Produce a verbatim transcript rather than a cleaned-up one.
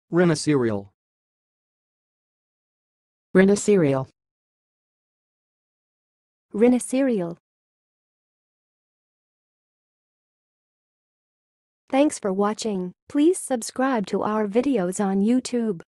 Rhinocerial. Rhinocerial. Rhinocerial. Thanks for watching. Please subscribe to our videos on YouTube.